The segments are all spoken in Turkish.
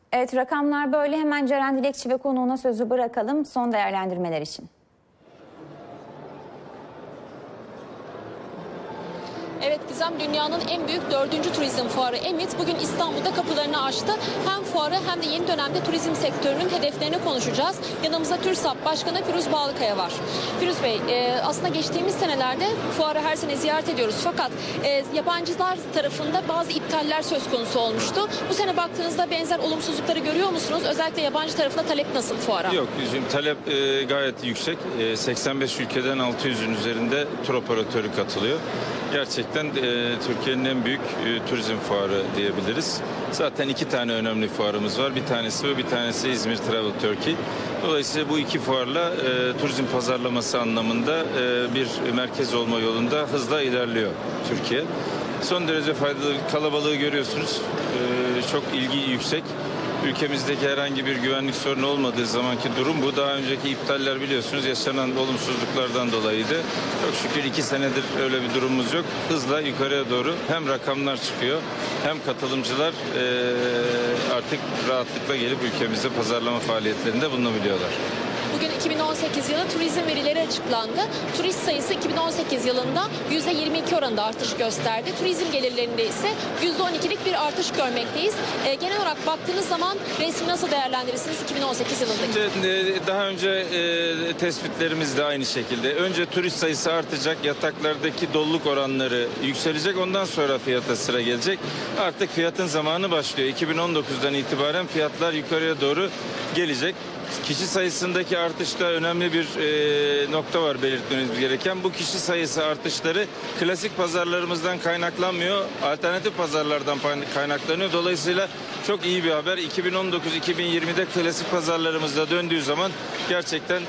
Evet, rakamlar böyle. Hemen Ceren Dilekçi ve konuğuna sözü bırakalım son değerlendirmeler için. Evet Gizem, dünyanın en büyük 4. turizm fuarı Emit bugün İstanbul'da kapılarını açtı. Hem fuarı hem de yeni dönemde turizm sektörünün hedeflerini konuşacağız. Yanımızda TÜRSAP Başkanı Firuz Bağlıkaya var. Firuz Bey, aslında geçtiğimiz senelerde fuarı her sene ziyaret ediyoruz. Fakat yabancılar tarafında bazı iptaller söz konusu olmuştu. Bu sene baktığınızda benzer olumsuzlukları görüyor musunuz? Özellikle yabancı tarafında talep nasıl fuara? Yok, şimdi talep gayet yüksek. 85 ülkeden 600'ün üzerinde tur operatörü katılıyor. Gerçekten Türkiye'nin en büyük turizm fuarı diyebiliriz. Zaten 2 tane önemli fuarımız var. Bir tanesi bu, bir tanesi İzmir Travel Turkey. Dolayısıyla bu 2 fuarla turizm pazarlaması anlamında bir merkez olma yolunda hızla ilerliyor Türkiye. Son derece faydalı, kalabalığı görüyorsunuz. Çok ilgi yüksek. Ülkemizdeki herhangi bir güvenlik sorunu olmadığı zamanki durum bu. Daha önceki iptaller biliyorsunuz yaşanan olumsuzluklardan dolayıydı. Çok şükür 2 senedir öyle bir durumumuz yok. Hızla yukarıya doğru hem rakamlar çıkıyor hem katılımcılar artık rahatlıkla gelip ülkemizde pazarlama faaliyetlerinde bulunabiliyorlar. Bugün 2018 yılı turizm verileri açıklandı. Turist sayısı 2018 yılında %22 oranında artış gösterdi. Turizm gelirlerinde ise %12'lik bir artış görmekteyiz. Genel olarak baktığınız zaman resmi nasıl değerlendirirsiniz 2018 yılındaki? Daha önce tespitlerimiz de aynı şekilde. Önce turist sayısı artacak, yataklardaki doluluk oranları yükselecek. Ondan sonra fiyata sıra gelecek. Artık fiyatın zamanı başlıyor. 2019'dan itibaren fiyatlar yukarıya doğru gelecek. Kişi sayısındaki artışta önemli bir nokta var belirtmeniz gereken. Bu kişi sayısı artışları klasik pazarlarımızdan kaynaklanmıyor. Alternatif pazarlardan kaynaklanıyor. Dolayısıyla çok iyi bir haber. 2019-2020'de klasik pazarlarımızda döndüğü zaman gerçekten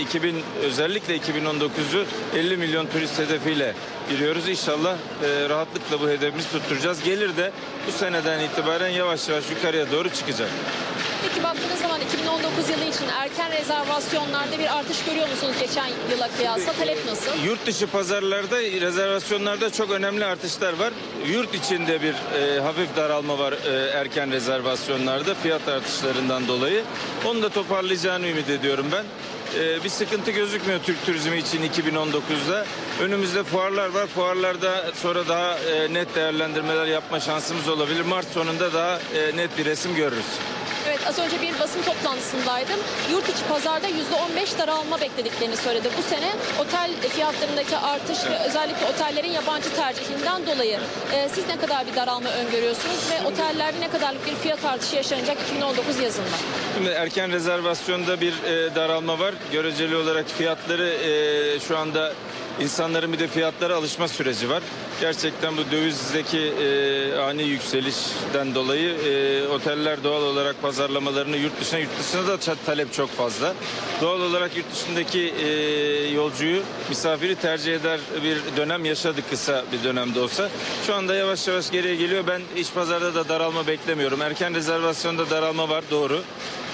özellikle 2019'u 50 milyon turist hedefiyle giriyoruz. İnşallah rahatlıkla bu hedefimizi tutturacağız. Gelir de bu seneden itibaren yavaş yavaş yukarıya doğru çıkacak. Peki baktığınız zaman 2019 yılı için erken rezervasyonlarda bir artış görüyor musunuz geçen yıla kıyasla? Talep nasıl? Yurt dışı pazarlarda, rezervasyonlarda çok önemli artışlar var. Yurt içinde bir hafif daralma var erken rezervasyonlarda fiyat artışlarından dolayı. Onu da toparlayacağını ümit ediyorum ben. Bir sıkıntı gözükmüyor Türk turizmi için 2019'da. Önümüzde fuarlar var. Fuarlarda sonra daha net değerlendirmeler yapma şansımız olabilir. Mart sonunda daha net bir resim görürüz. Evet, az önce bir basın toplantısındaydım. Yurt içi pazarda %15 daralma beklediklerini söyledi. Bu sene otel fiyatlarındaki artış ve özellikle otellerin yabancı tercihinden dolayı siz ne kadar bir daralma öngörüyorsunuz ve otellerde ne kadarlık bir fiyat artışı yaşanacak 2019 yazında? Şimdi erken rezervasyonda bir daralma var. Göreceli olarak fiyatları şu anda insanların bir de fiyatlara alışma süreci var. Gerçekten bu dövizdeki ani yükselişten dolayı oteller doğal olarak pazarlamalarını yurt dışına da talep çok fazla. Doğal olarak yurt dışındaki yolcuyu, misafiri tercih eder bir dönem yaşadık kısa bir dönemde olsa. Şu anda yavaş yavaş geriye geliyor. Ben iç pazarda da daralma beklemiyorum. Erken rezervasyonda daralma var, doğru.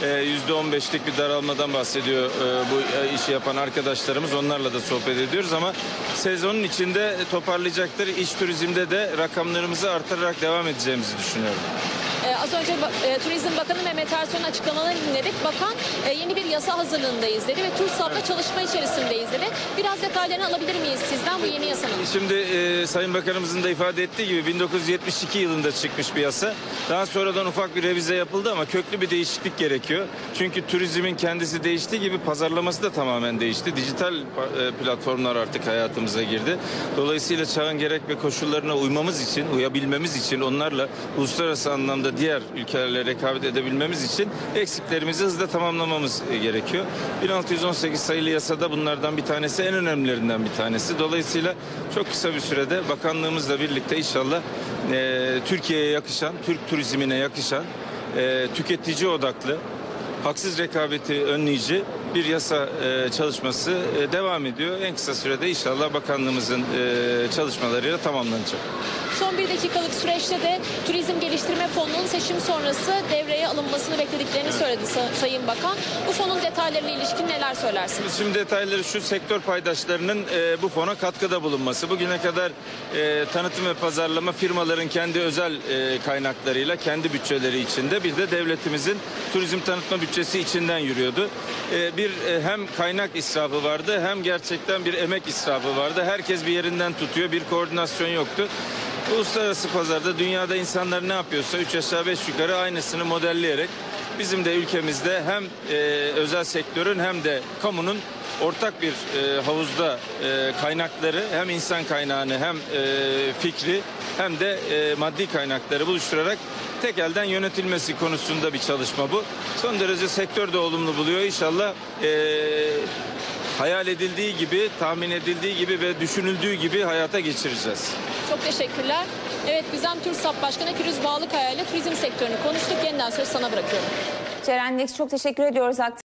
%15'lik bir daralmadan bahsediyor bu işi yapan arkadaşlarımız. Onlarla da sohbet ediyoruz ama sezonun içinde toparlayacaktır. İç turizmde de rakamlarımızı artırarak devam edeceğimizi düşünüyorum. Az önce Turizm Bakanı Mehmet Ersoy'un açıklamalarını dinledik. Bakan yeni bir yasa hazırlığındayız dedi ve TÜRSAP'la çalışma içerisindeyiz dedi. Biraz detaylarını alabilir miyiz sizden bu yeni yasanın? Şimdi Sayın Bakanımızın da ifade ettiği gibi 1972 yılında çıkmış bir yasa. Daha sonradan ufak bir revize yapıldı ama köklü bir değişiklik gerekiyor. Çünkü turizmin kendisi değiştiği gibi pazarlaması da tamamen değişti. Dijital platformlar artık hayatımıza girdi. Dolayısıyla çağın gerek ve koşullarına uyabilmemiz için onlarla uluslararası anlamda diğer ülkelerle rekabet edebilmemiz için eksiklerimizi hızla tamamlamamız gerekiyor. 1618 sayılı yasada bunlardan bir tanesi, en önemlilerinden bir tanesi. Dolayısıyla çok kısa bir sürede bakanlığımızla birlikte inşallah Türkiye'ye yakışan, Türk turizmine yakışan, tüketici odaklı, haksız rekabeti önleyici bir yasa çalışması devam ediyor. En kısa sürede inşallah bakanlığımızın çalışmalarıyla tamamlanacak. Son 1 dakikalık süreçte de Turizm Geliştirme Fonu'nun seçim sonrası devreye alınmasını beklediklerini söyledi Sayın Bakan. Bu fonun detaylarına ilişkin neler söylersiniz? Şimdi detayları şu: sektör paydaşlarının bu fona katkıda bulunması. Bugüne kadar tanıtım ve pazarlama firmaların kendi özel kaynaklarıyla, kendi bütçeleri içinde, bir de devletimizin turizm tanıtma bütçesi içinden yürüyordu. Hem kaynak israfı vardı, hem gerçekten bir emek israfı vardı. Herkes bir yerinden tutuyor, bir koordinasyon yoktu. Uluslararası pazarda dünyada insanlar ne yapıyorsa 3 aşağı 5 yukarı aynısını modelleyerek bizim de ülkemizde hem özel sektörün hem de kamunun ortak bir havuzda kaynakları, hem insan kaynağını hem fikri hem de maddi kaynakları buluşturarak tek elden yönetilmesi konusunda bir çalışma bu. Son derece sektör de olumlu buluyor. İnşallah hayal edildiği gibi, tahmin edildiği gibi ve düşünüldüğü gibi hayata geçireceğiz. Çok teşekkürler. Evet, Güzem TÜRSAP Başkanı Firuz Bağlıkaya ile turizm sektörünü konuştuk. Yeniden söz sana bırakıyorum. Ceren Dilekçi, çok teşekkür ediyoruz.